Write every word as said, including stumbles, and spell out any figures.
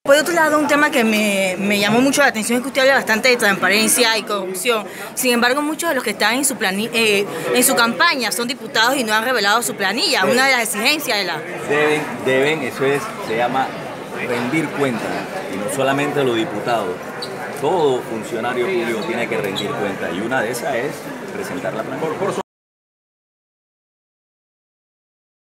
Por otro lado, un tema que me, me llamó mucho la atención es que usted habla bastante de transparencia y corrupción. Sin embargo, muchos de los que están en su, plani eh, en su campaña son diputados y no han revelado su planilla, una de las exigencias de la... Deben, deben, eso es, se llama rendir cuentas, y no solamente los diputados. Todo funcionario público tiene que rendir cuentas, y una de esas es presentar la planilla.